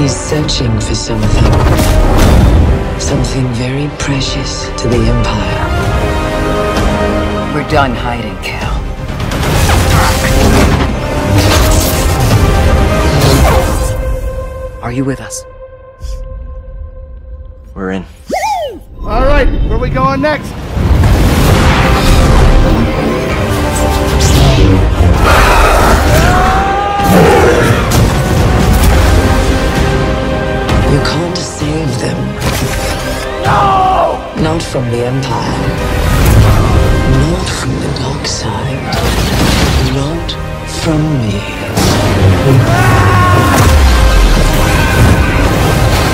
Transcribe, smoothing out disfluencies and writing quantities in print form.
He's searching for something. Something very precious to the Empire. We're done hiding, Cal. Are you with us? We're in. All right, where we going next? You can't save them. No! Not from the Empire. Not from the dark side. Not from me.